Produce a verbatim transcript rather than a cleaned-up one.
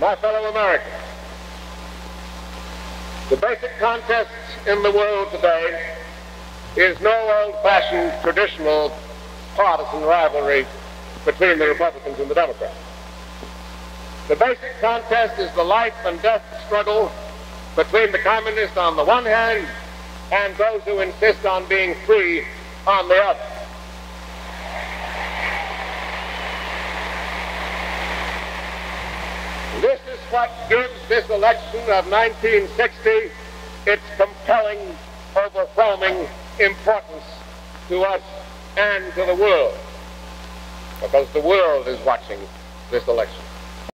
My fellow Americans, the basic contest in the world today is no old-fashioned, traditional partisan rivalry between the Republicans and the Democrats. The basic contest is the life and death struggle between the communists on the one hand and those who insist on being free on the other. This is what gives this election of nineteen sixty its compelling, overwhelming importance to us and to the world, because the world is watching this election.